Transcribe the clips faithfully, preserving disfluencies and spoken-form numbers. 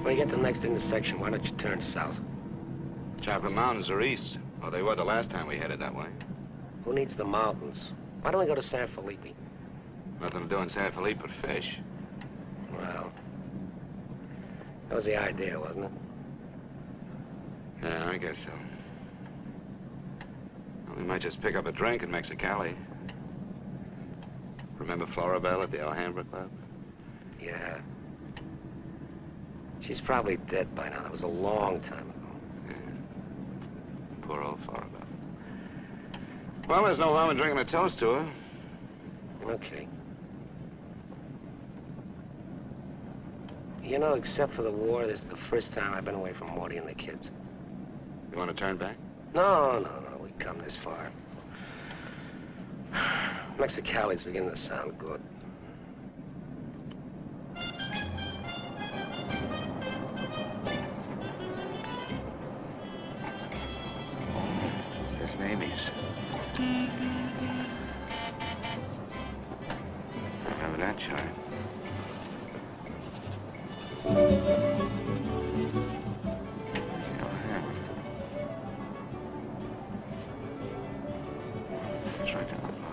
When you get to the next intersection, why don't you turn south? Chocolate Mountains are east. Well, they were the last time we headed that way. Who needs the mountains? Why don't we go to San Felipe? Nothing to do in San Felipe but fish. Well, that was the idea, wasn't it? Yeah, I guess so. Well, we might just pick up a drink in Mexicali. Remember Floribel at the Alhambra Club? Yeah. She's probably dead by now. That was a long time ago. Yeah. Poor old Floribel. Well, there's no harm in drinking a toast to her. Okay. You know, except for the war, this is the first time I've been away from Morty and the kids. You want to turn back? No, no, no. We've come this far. Mexicali's beginning to sound good. Just maybes. Remember that chart. It's right down the line.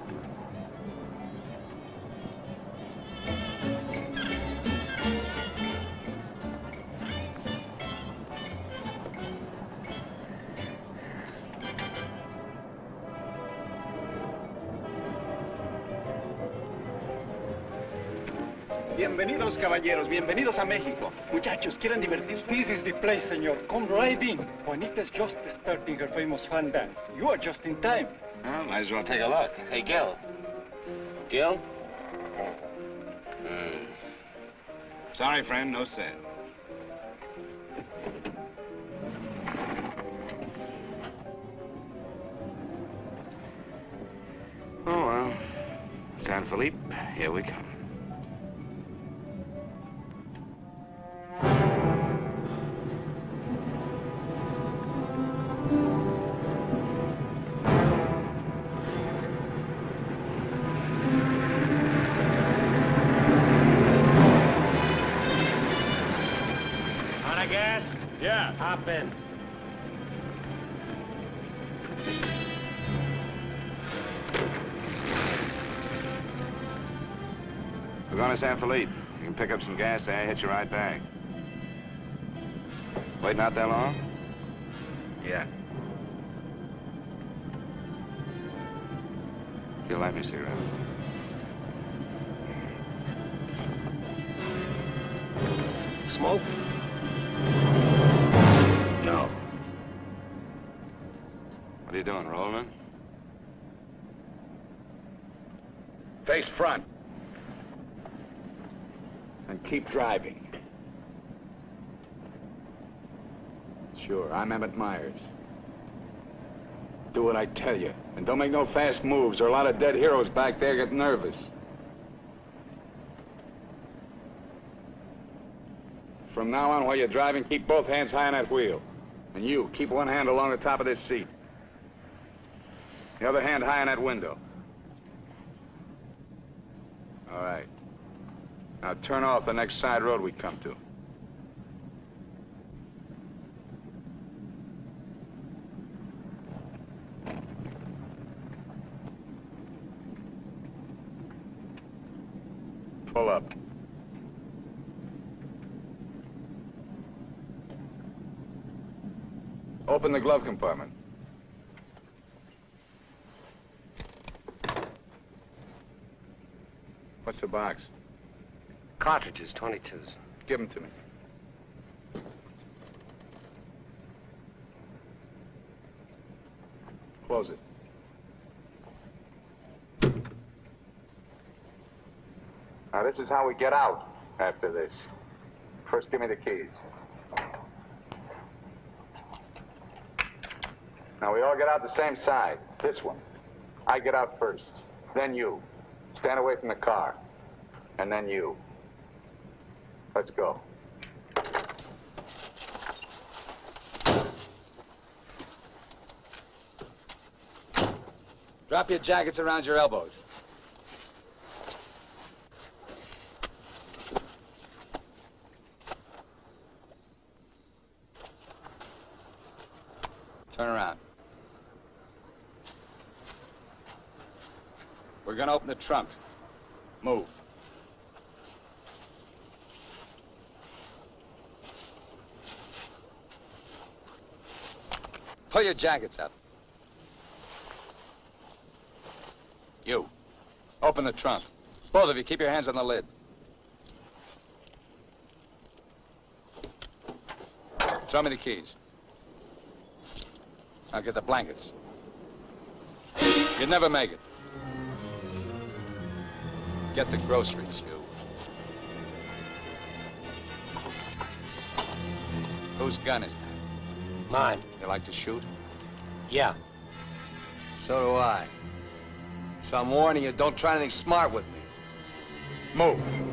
Bienvenidos, caballeros. Bienvenidos a México. Muchachos, ¿quieren divertirse? This is the place, senor. Come right in. Juanita's just starting her famous fan dance. You are just in time. Well, might as well take a look. Hey, Gil. Gil? Mm. Sorry, friend, no sale. Oh, well. San Felipe, here we come. Yeah. Hop in. We're going to San Felipe. You can pick up some gas there, hit you right back. Waiting out that long? Yeah. You'll light me a cigarette. Smoke? No. What are you doing, rolling? Face front. And keep driving. Sure, I'm Emmett Myers. Do what I tell you. And don't make no fast moves, or a lot of dead heroes back there get nervous. From now on, while you're driving, keep both hands high on that wheel. And you, keep one hand along the top of this seat. The other hand high on that window. All right. Now turn off the next side road we come to. Pull up. Open the glove compartment. What's the box? Cartridges, twenty-twos. Give them to me. Close it. Now, this is how we get out after this. First, give me the keys. Now, we all get out the same side. This one. I get out first. Then you. Stand away from the car. And then you. Let's go. Drop your jackets around your elbows. Turn around. We're gonna open the trunk. Move. Pull your jackets up. You. Open the trunk. Both of you, keep your hands on the lid. Throw me the keys. Now get the blankets. You'd never make it. Get the groceries, you. Whose gun is that? Mine. You like to shoot? Yeah. So do I. So I'm warning you, don't try anything smart with me. Move.